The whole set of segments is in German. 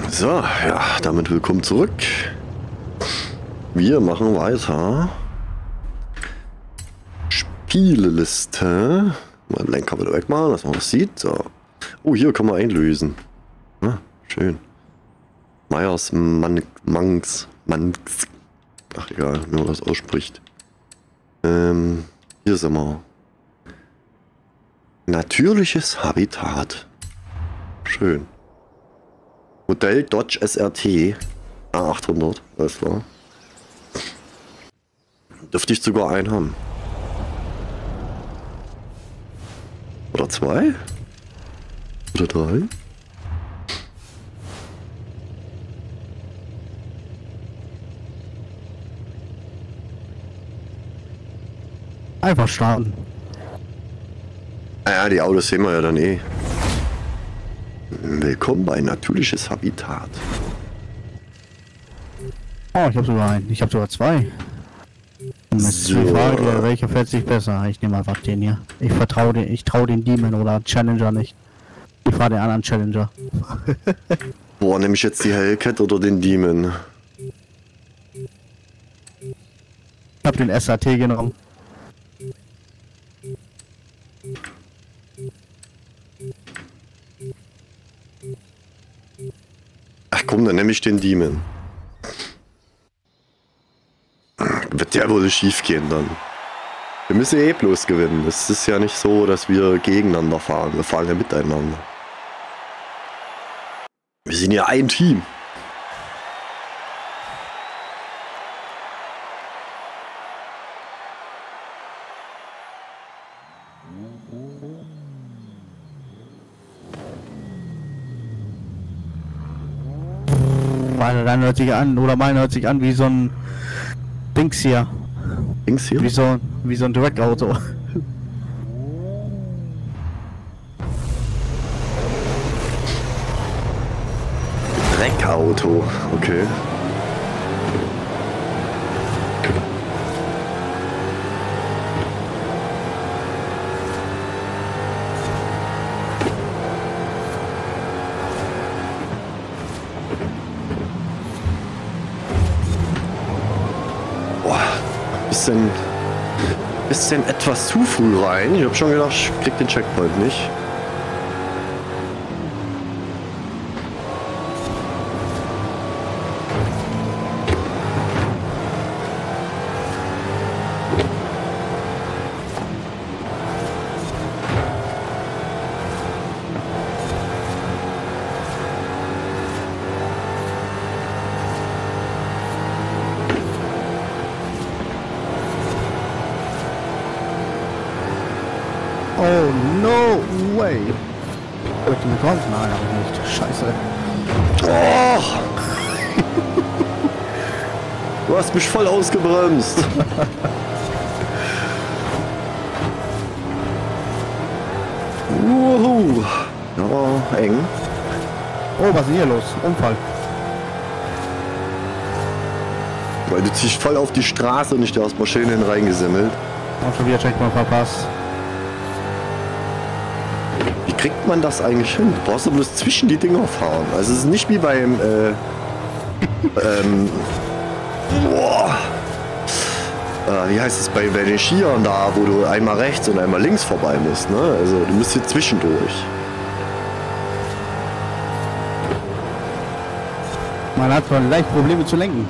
So, ja, damit willkommen zurück. Wir machen weiter. Spieleliste. Mal den Lenker wieder wegmachen, dass man das sieht. So. Oh, hier kann man einlösen. Ah, schön. Meyers Manx. Ach egal, wie man das ausspricht. Hier sind wir. Natürliches Habitat. Schön. Modell Dodge SRT A800, alles klar. Dürfte ich sogar einen haben. Oder zwei? Oder drei? Einfach starten. Naja, die Autos sehen wir ja dann eh. Willkommen bei Natürliches Habitat. Oh, ich habe sogar einen. Ich habe sogar zwei. Und jetzt ist die Frage, welcher fällt sich besser? Ich nehme einfach den hier. Ich vertraue den, ich traue den Demon oder Challenger nicht. Ich fahre den anderen Challenger. Boah, nehme ich jetzt die Hellcat oder den Demon? Ich habe den SAT genommen. Ach komm, dann nehme ich den Demon. Wird der wohl schief gehen dann. Wir müssen eh bloß gewinnen. Es ist ja nicht so, dass wir gegeneinander fahren. Wir fahren ja miteinander. Wir sind ja ein Team. Meine hört sich an, oder meine hört sich an wie so ein Dings hier. Dings hier? Wie so ein Direktauto. Dreckauto, okay. Boah, bisschen etwas zu früh rein. Ich hab schon gedacht, ich krieg den Checkpoint nicht. Oh, no way. Hab ich den bekommen? Nein, hab ich nicht. Scheiße. Oh! Du hast mich voll ausgebremst. Wuhu. Ja, eng. Oh, was ist denn hier los? Unfall. Weil du ziehst voll auf die Straße und ich da aus Maschinen reingesemmelt. Und schon wieder Checkpoint verpasst. Wie kriegt man das eigentlich hin? Du brauchst doch bloß zwischen die Dinger fahren. Also es ist nicht wie beim boah. Wie heißt es bei den Skiern da, wo du einmal rechts und einmal links vorbei musst, ne? Also du musst hier zwischendurch. Man hat zwar leicht Probleme zu lenken.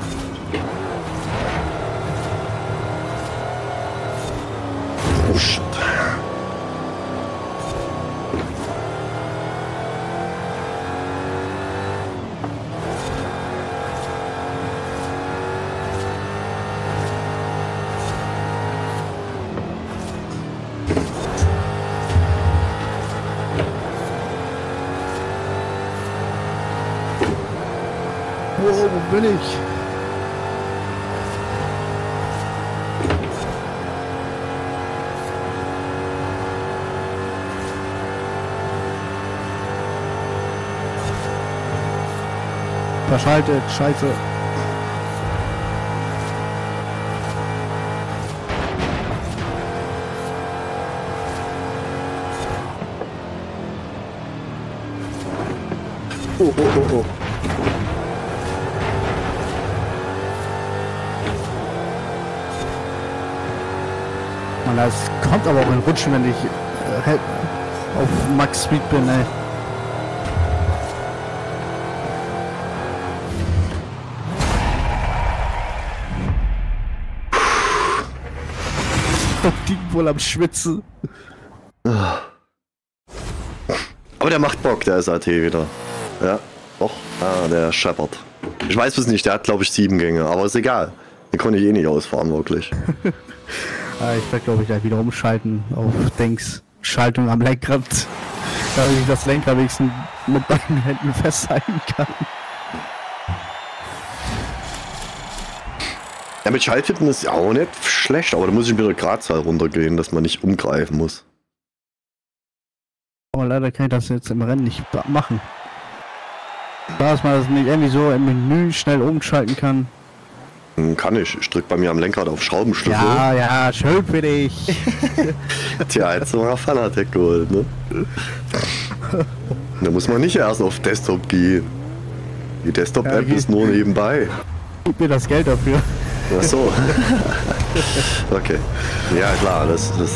Oh shit. Wow, wo bin ich? Verschaltet, scheiße. Oh, oh, oh, oh. Man, das kommt aber auch in Rutschen, wenn ich auf Max Speed bin, ey. Die wohl am Schwitzen. Aber der macht Bock, der SAT wieder. Ja, doch. Ah, der scheppert. Ich weiß es nicht, der hat glaube ich 7 Gänge, aber ist egal. Den konnte ich eh nicht ausfahren, wirklich. Ich werde glaube ich gleich wieder umschalten auf Dings. Schaltung am Lenkrad. Damit ich das Lenkrad wenigstens mit beiden Händen festhalten kann. Ja, mit Schalttippen ist ja auch nicht schlecht, aber da muss ich mit der Gradzahl runtergehen, dass man nicht umgreifen muss. Aber leider kann ich das jetzt im Rennen nicht machen. Da man das nicht irgendwie so im Menü schnell umschalten kann. Kann ich. Ich drück bei mir am Lenkrad auf Schraubenschlüssel. Ja, ja, schön für dich. Tja, jetzt haben wir Fanatec geholt, ne? Da muss man nicht erst auf Desktop gehen. Die Desktop-App ist nur nebenbei. Gib mir das Geld dafür. Ach so. Okay. Ja klar,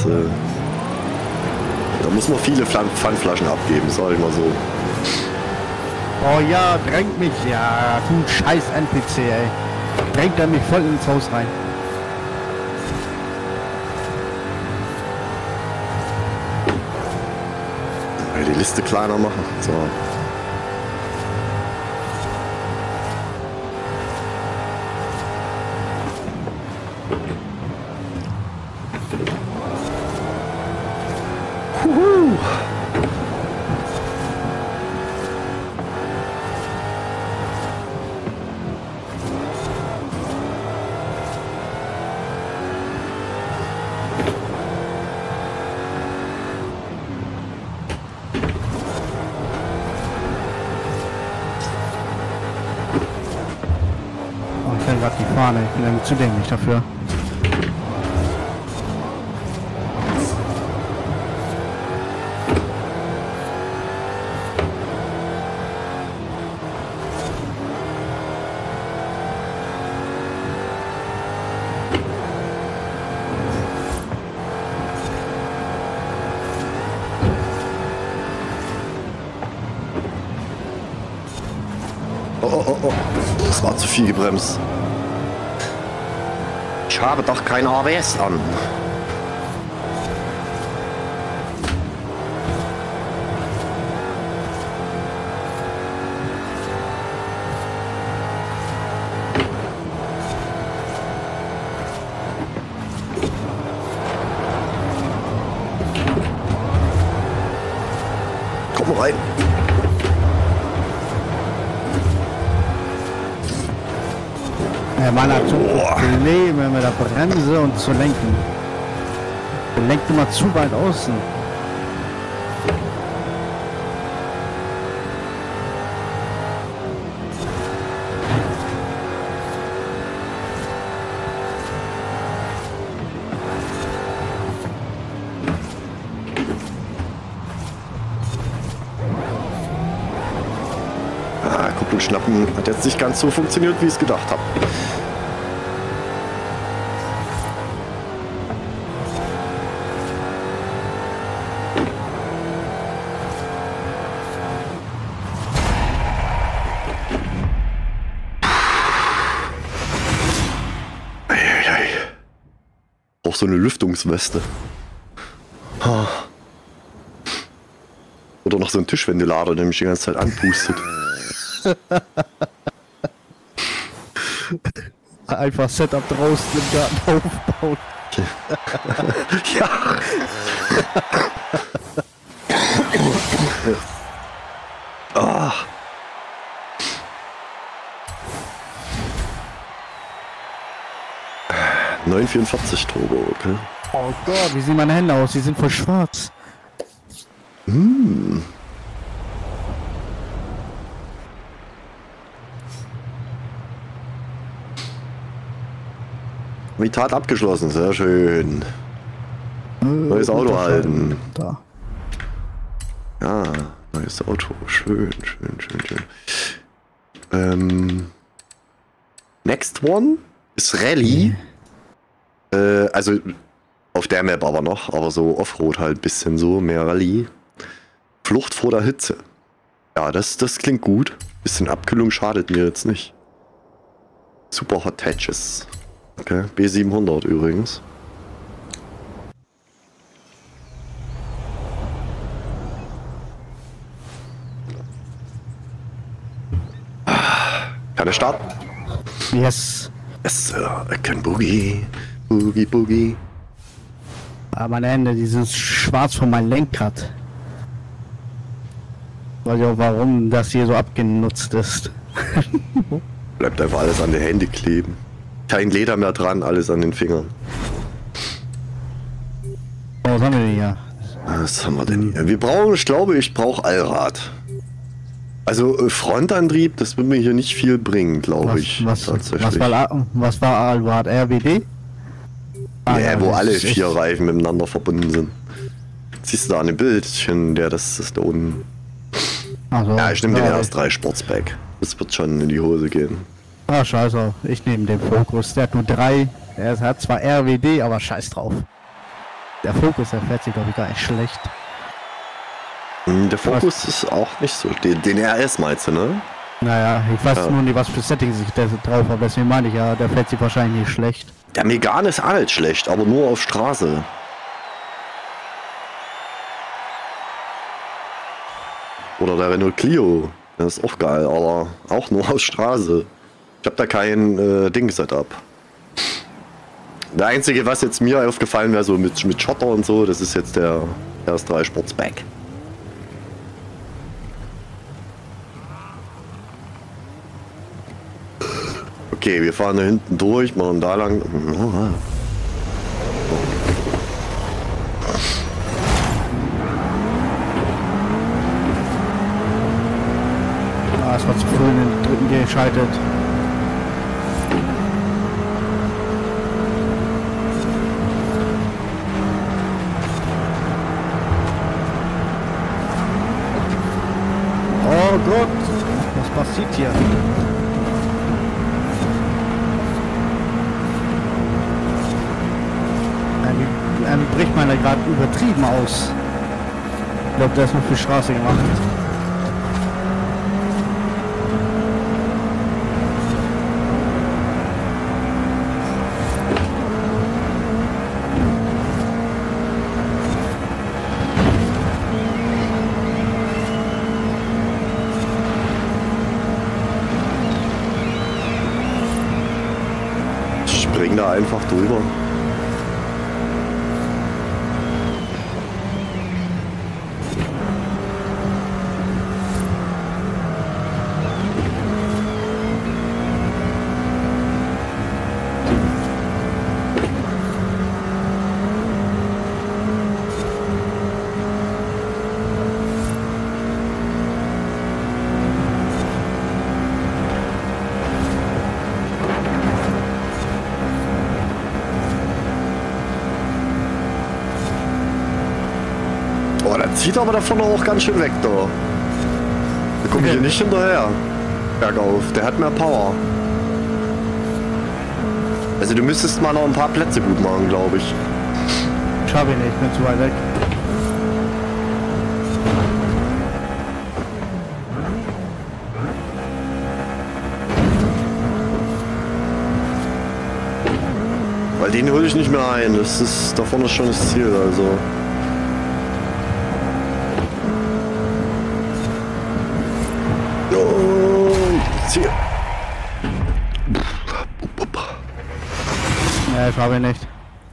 da muss man viele Pfandflaschen abgeben, sag ich mal so. Oh ja, drängt mich. Ja, du scheiß NPC, ey. Drängt er mich voll ins Haus rein. Die Liste kleiner machen. So. Die Fahne, ich bin nämlich zu dämlich dafür. Oh, das war zu viel gebremst. Ich habe doch kein ABS an. Komm rein. Man hat so Probleme mit der Bremse und zu lenken. Der lenkt immer zu weit außen. Kupplung schnappen hat jetzt nicht ganz so funktioniert, wie ich es gedacht habe. Auch so eine Lüftungsweste. Oder noch so ein Tischventilator, der mich die ganze Zeit anpustet. Einfach Setup draußen im Garten aufbauen. Ja. Ah. Oh. 944 Turbo, okay. Oh Gott, wie sehen meine Hände aus? Die sind voll schwarz. Tat abgeschlossen, sehr schön. Neues Auto halten. Da. Ja, neues Auto. Schön, schön, schön, schön. Next One ist Rallye. Also auf der Map aber noch, aber so Offroad halt bisschen so, mehr Rallye. Flucht vor der Hitze. Ja, das klingt gut. Bisschen Abkühlung schadet mir jetzt nicht. Super Hot Hatches. Okay, B700 übrigens. Kann er starten? Yes. Yes, Sir. I can boogie. Boogie, boogie. Aber meine Hände, die sind schwarz von meinem Lenkrad. Weiß ich auch, warum das hier so abgenutzt ist. Bleibt einfach alles an den Händen kleben. Kein Leder mehr dran, alles an den Fingern. Oh, was haben wir denn hier? Was haben wir denn hier? Wir brauchen, ich brauche Allrad. Also Frontantrieb, das wird mir hier nicht viel bringen, glaube ich. Was war Allrad? RWD? Ja, wo alle 4 Reifen miteinander verbunden sind. Siehst du da an dem Bildchen, das ist da unten. Also, ja, ich nehme den RS3 Sportsback. Das wird schon in die Hose gehen. Ah, scheiße. Ich nehme den Focus. Der hat nur 3. Er hat zwar RWD, aber scheiß drauf. Der Focus, der fährt sich, glaube ich, gar nicht schlecht. Der Focus ist auch nicht so. Den RS meinst du, ne? Naja, ich weiß nur nicht, was für Settings ich da drauf habe. Deswegen meine ich ja, der fährt sich wahrscheinlich nicht schlecht. Der Megane ist auch nicht schlecht, aber nur auf Straße. Oder der Renault Clio. Der ist auch geil, aber auch nur auf Straße. Ich habe da kein Ding-Setup. Der einzige, was jetzt mir aufgefallen wäre, so mit Schotter und so, das ist jetzt der RS3 Sportsback. Okay, wir fahren da hinten durch, machen da lang. Ah, es war zu früh in den dritten geschaltet. Oh Gott, was passiert hier? Bricht meiner gerade übertrieben aus. Ich glaube, der ist nur für Straße gemacht. Ich spring da einfach drüber. Boah, der zieht aber davon auch ganz schön weg, da. Da komme ich hier nicht hinterher. Bergauf, der hat mehr Power. Also du müsstest mal noch ein paar Plätze gut machen, glaube ich. Schaffe ich nicht, ich bin zu weit weg. Weil den hole ich nicht mehr ein. Das ist, da vorne ist schon das Ziel, also. Ziel. Ja, schaffe ich nicht.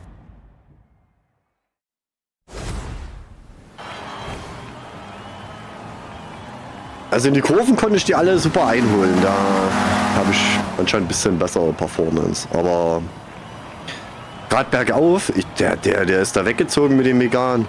Also in die Kurven konnte ich die alle super einholen. Da habe ich anscheinend ein bisschen bessere Performance. Aber gerade bergauf, der ist da weggezogen mit dem Megane.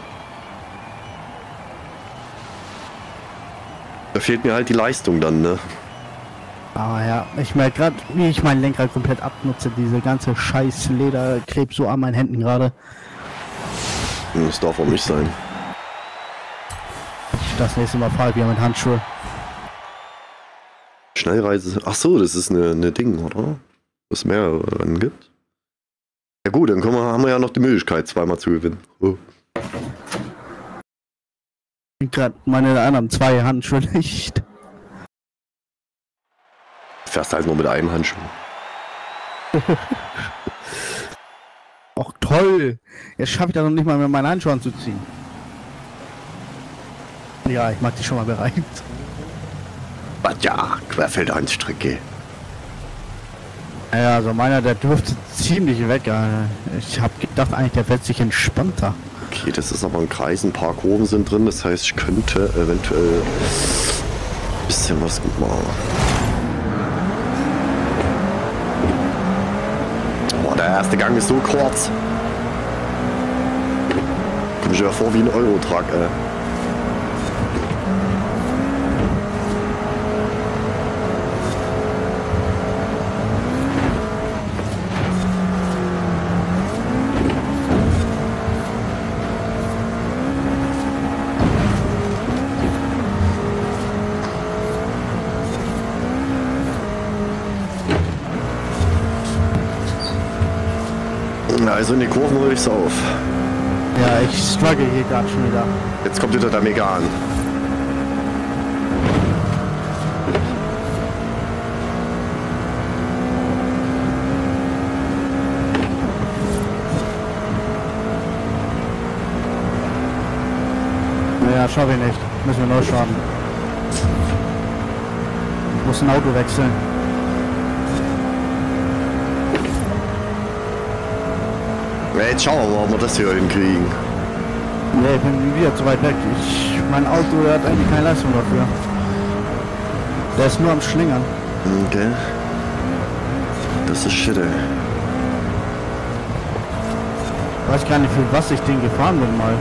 Da fehlt mir halt die Leistung dann, ne? Aber ja, ich merke gerade, wie ich mein Lenkrad komplett abnutze. Diese ganze scheiß Leder klebt so an meinen Händen gerade. Das darf auch nicht sein. Das nächste Mal fahre ich wieder mit Handschuhe. Schnellreise. Ach so, das ist eine Ding, oder? Was es mehrere Rennen gibt. Ja gut, dann haben wir ja noch die Möglichkeit, zweimal zu gewinnen. Oh. Gerade meine anderen 2 Handschuhe nicht. Fährst halt nur mit einem Handschuh. Auch toll. Jetzt schaffe ich das noch nicht mal mehr meinen Handschuh anzuziehen. Ja, ich mag die schon mal bereit. Was ja, Querfeldeinstrecke. Ja, also meiner, der dürfte ziemlich weg. Ich habe gedacht, eigentlich der fährt sich entspannter. Okay, das ist aber ein Kreis, ein paar Kurven sind drin, das heißt, ich könnte eventuell ein bisschen was gut machen. Boah, der erste Gang ist so kurz. Komm ich ja vor wie ein Eurotruck, ey. Also in die Kurven hol ich's auf. Ja, ich struggle hier gerade schon wieder. Jetzt kommt wieder der Megan. Naja, schaffe ich nicht. Müssen wir neu schauen. Ich muss ein Auto wechseln. Ja, jetzt schauen wir mal, ob wir das hier hinkriegen. Nee, ich bin wieder zu weit weg. Mein Auto, der hat eigentlich keine Leistung dafür. Der ist nur am Schlingern. Okay. Das ist shit, ey. Ich weiß gar nicht, für was ich den gefahren bin mal.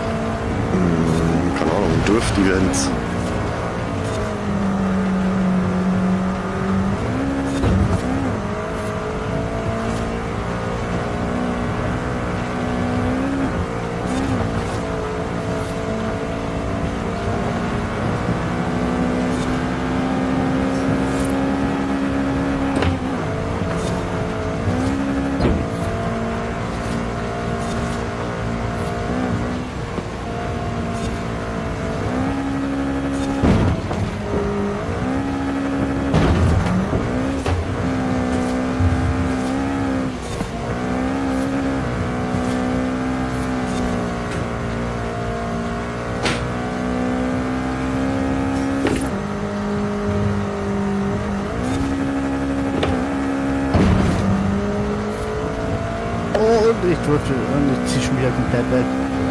Keine Ahnung, Drift-Events. Ich drifte und ich ziehe schon wieder komplett weg.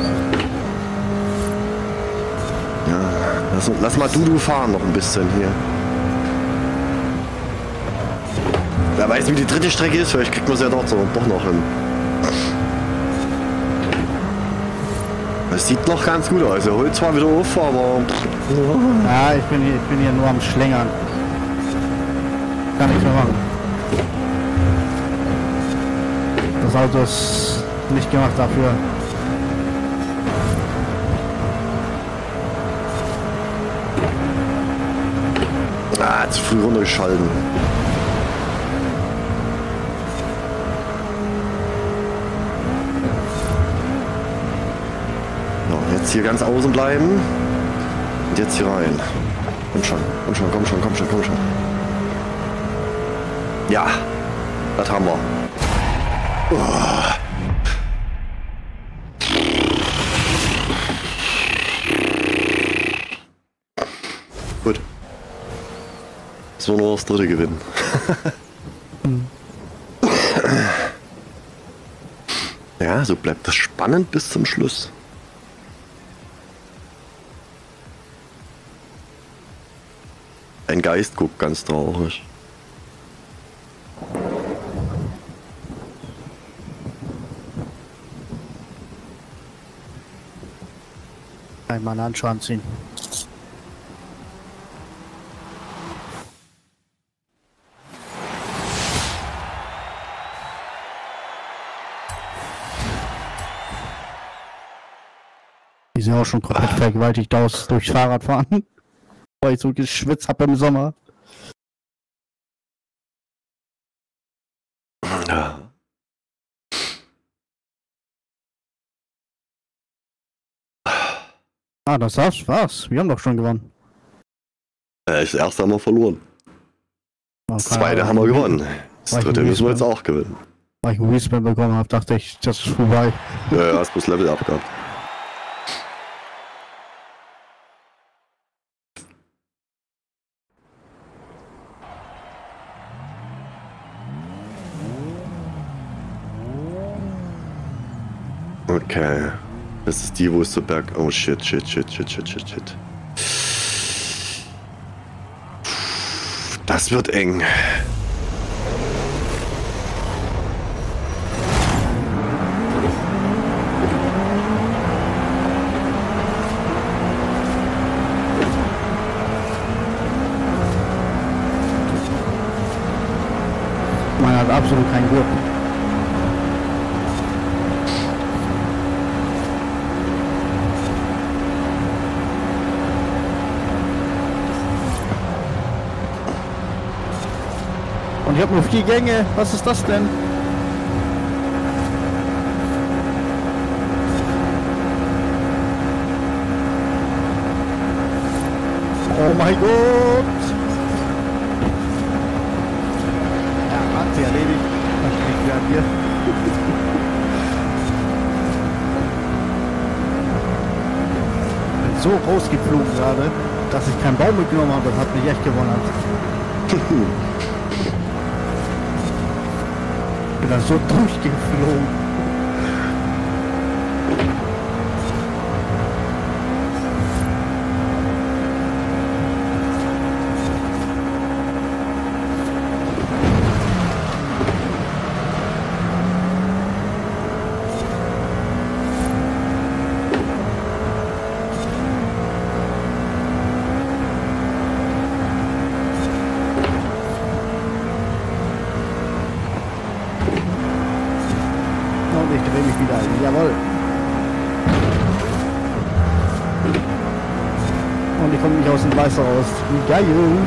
Ja, lass mal du fahren noch ein bisschen hier. Wer weiß, wie die dritte Strecke ist, vielleicht kriegt man es ja doch noch hin. Das sieht noch ganz gut aus. Er holt zwar wieder auf, aber... Ja, ich bin hier nur am Schlängern. Kann nichts mehr machen. Das Auto ist nicht gemacht dafür. Ah, zu früh runtergeschalten. So, jetzt hier ganz außen bleiben. Und jetzt hier rein. Komm schon, komm schon, komm schon, komm schon, komm schon. Ja, das haben wir. Gut. Jetzt wollen wir nur das dritte gewinnen. Ja, so bleibt das spannend bis zum Schluss. Ein Geist guckt ganz traurig. Einmal einen Handschuh anziehen. Die sehen auch schon komplett vergewaltigt aus durchs Fahrradfahren. Weil ich so geschwitzt habe im Sommer. Ja. Ah, das war's. Wir haben doch schon gewonnen. Das erste haben wir verloren. Das zweite haben wir gewonnen. Das dritte müssen wir jetzt auch gewinnen. Weil ich ein Respawn bekommen habe, dachte ich, das ist vorbei. Ja, hast bloß Level abgehabt. Okay. Das ist die, wo es so berg... Oh shit. Das wird eng. Man hat absolut keinen Grip. Und ich habe nur 4 Gänge. Was ist das denn? Oh mein Gott! Ja, hat sie erledigt. Das liegt ja an dir. Ich bin so rausgeflogen gerade, dass ich keinen Baum mitgenommen habe. Das hat mich echt gewundert. Ich bin da so durchgeflogen. Ich drehe mich wieder ein. Jawohl. Und ich komme nicht aus dem Weißer raus. Geil.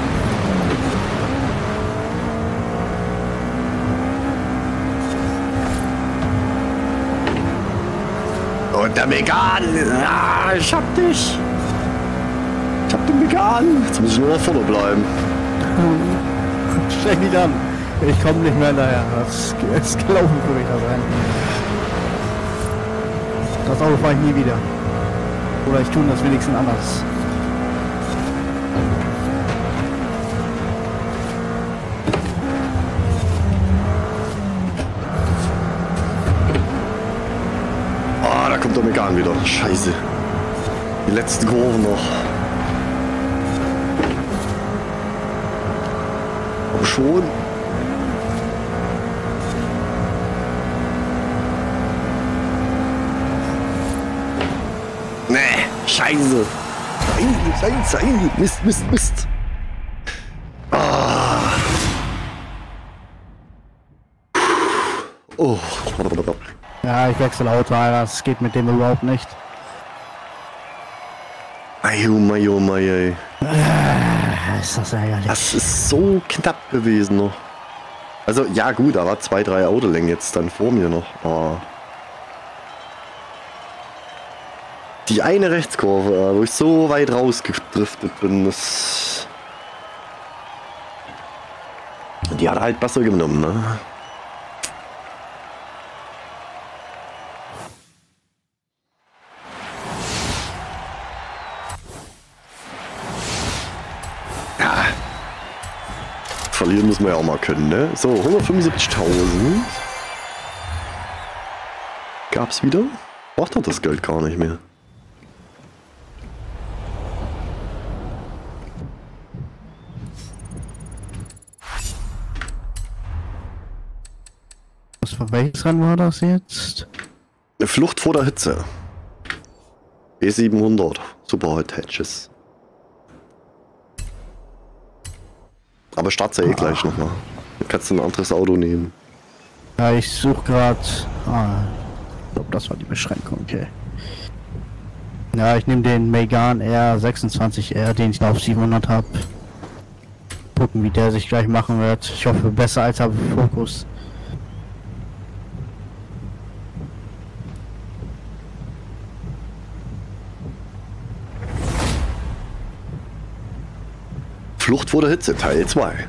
Und der Megan! Ja, ich hab dich! Ich hab den Megan! Jetzt muss ich nur noch vorne bleiben. Streng dich an. Ich komme nicht mehr hinterher. Das ist gelaufen für mich das sein. Das Auto fahre ich nie wieder. Oder ich tue das wenigstens anders. Ah, da kommt der Megan wieder. Scheiße. Die letzten Kurven noch. Aber schon. Nee, Scheiße. Scheiße. Mist. Ah. Oh. Ja, ich wechsle Auto, Alter. Das geht mit dem überhaupt nicht. Mai, ey. Ist das ärgerlich. Das ist so knapp gewesen noch. Also, ja gut, da war 2-3 Autolängen jetzt dann vor mir noch. Oh. Die eine Rechtskurve, wo ich so weit rausgedriftet bin, die hat halt besser genommen, ne? Ja. Verlieren müssen wir ja auch mal können, ne? So, 175.000. Gab's wieder? Braucht er das Geld gar nicht mehr. Für welches Rennen war das jetzt? Eine Flucht vor der Hitze. B700. Superhot Hatches. Aber start's ja eh gleich nochmal. Dann kannst du ein anderes Auto nehmen. Ja, ich suche gerade. Ich glaube, das war die Beschränkung, okay. Ja, ich nehme den Megane R26R, den ich auf 700 habe. Gucken, wie der sich gleich machen wird. Ich hoffe, besser als der Focus. Flucht vor der Hitze, Teil 2.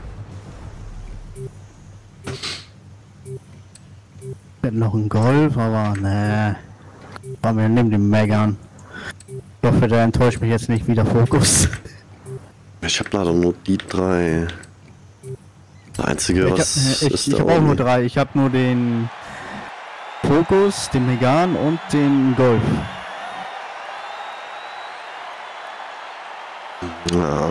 Ich hätte noch einen Golf, aber ne. Aber wir nehmen den Megan. Ich hoffe, der enttäuscht mich jetzt nicht wieder, Fokus. Ich habe leider nur die 3. Das einzige, was ich habe auch nur 3. Ich habe nur den Fokus, den Megan und den Golf. Ja.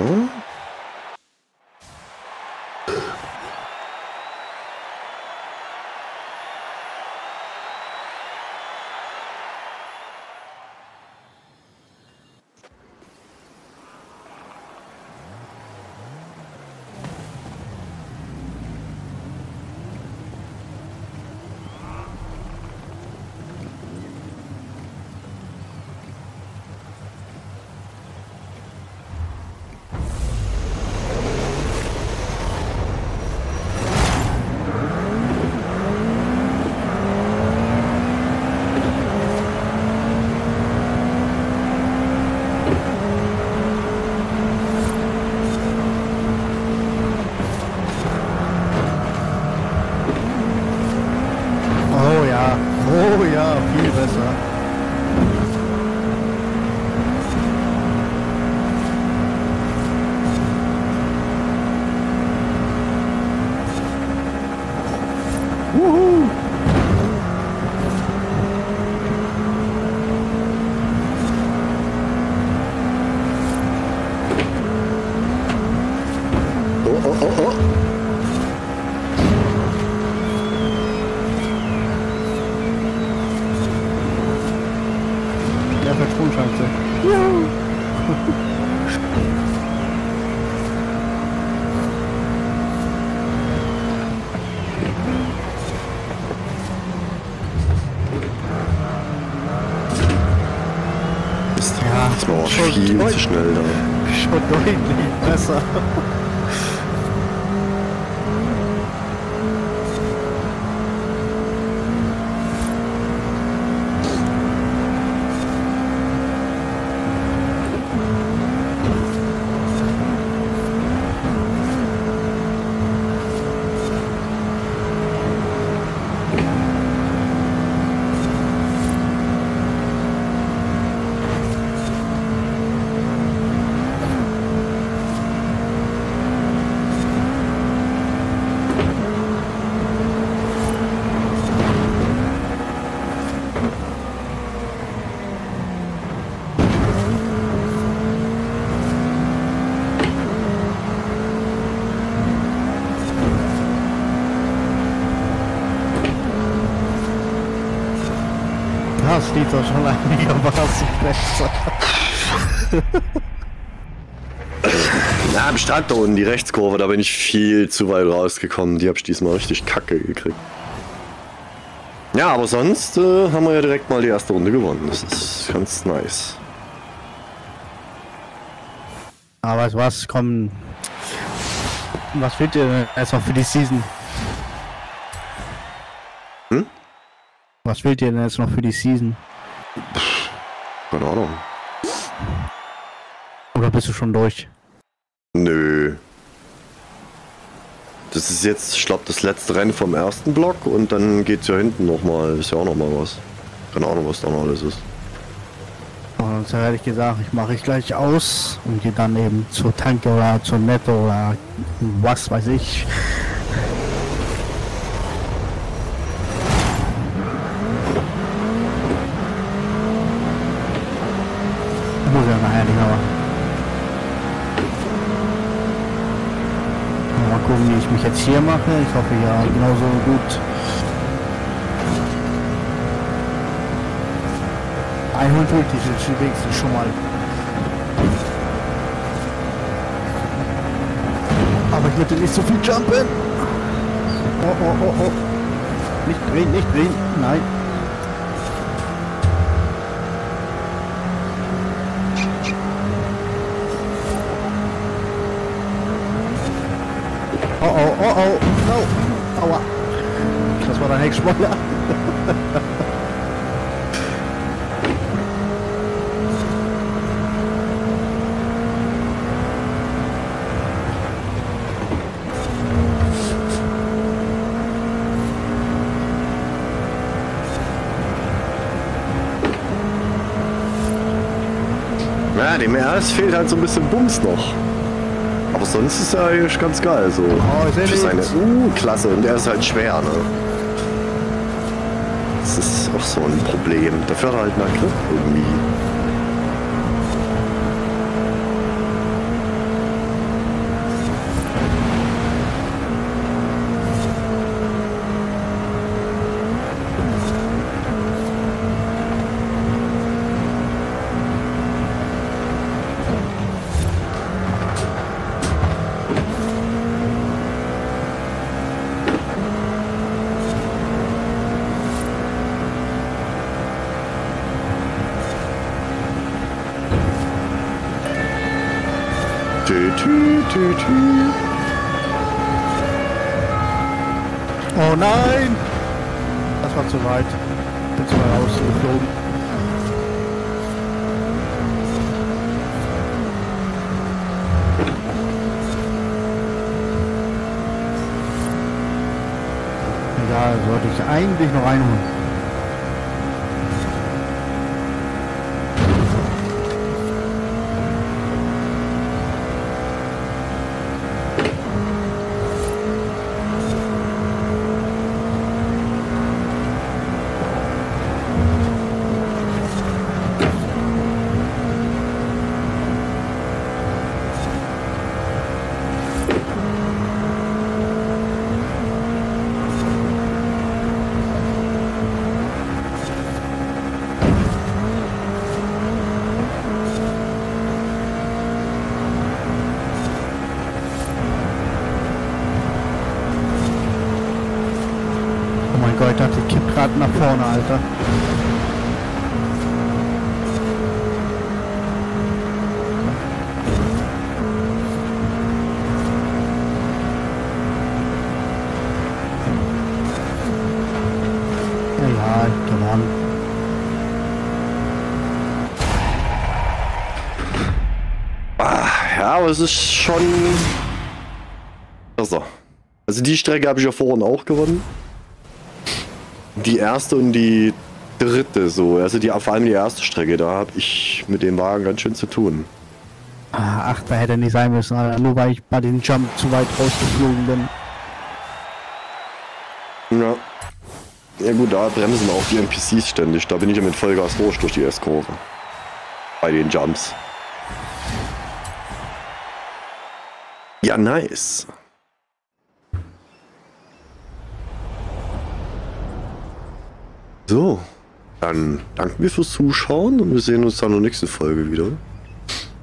Oh ja, viel besser. Wuhu! Oh. Der fährt Sprungschanze. Juhu! Ja, Das war auch viel zu schnell da. schon deutlich besser. Das liegt doch schon einigermaßen besser. Na, am Strand da unten, die Rechtskurve, da bin ich viel zu weit rausgekommen. Die hab ich diesmal richtig kacke gekriegt. Ja, aber sonst haben wir ja direkt mal die erste Runde gewonnen. Das ist ganz nice. Aber weißt du was, komm. Was fehlt dir denn erstmal für die Season? Hm? Was fehlt dir denn jetzt noch für die Season? Keine Ahnung. Oder bist du schon durch? Nö. Das ist jetzt, ich glaube, das letzte Rennen vom ersten Block und dann geht's ja hinten nochmal, ist ja auch nochmal was. Keine Ahnung, was da noch alles ist. Und so hätte ich gesagt, ich mache ich gleich aus und gehe dann eben zur Tanke oder zur Netto oder was weiß ich. Muss ja nachher nicht, aber. Mal gucken, wie ich mich jetzt hier mache. Ich hoffe ja genauso gut. 100 ist wenigstens schon mal. Aber ich würde nicht so viel jumpen. Oh. Nicht drehen, nein. Oh, no. Aua. Das war der Heckspoiler. Ja, dem RS fehlt halt so ein bisschen Bums noch. Aber sonst ist er eigentlich ganz geil. So. Für seine Klasse. Und er ist halt schwer, ne? Das ist auch so ein Problem. Dafür hat er halt einen Grip irgendwie. Oh nein! Das war zu weit. Bin zu weit rausgeflogen. Egal, sollte ich eigentlich noch einholen. Oh mein Gott, die kippt gerade nach vorne, Alter. Ja, gewonnen. Ja, aber es ist schon besser. Also die Strecke habe ich ja vorhin auch gewonnen. Die erste und die dritte so. Also vor allem die erste Strecke, da habe ich mit dem Wagen ganz schön zu tun. Ach, da hätte nicht sein müssen, Alter. Nur weil ich bei den Jump zu weit rausgeflogen bin. Ja. Ja gut, da bremsen auch die NPCs ständig. Da bin ich ja mit Vollgas durch die S-Kurve. Bei den Jumps. Ja, nice. So, dann danken wir fürs Zuschauen und wir sehen uns dann in der nächsten Folge wieder.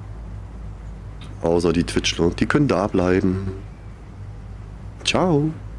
Außer die Twitchler, die können da bleiben. Ciao.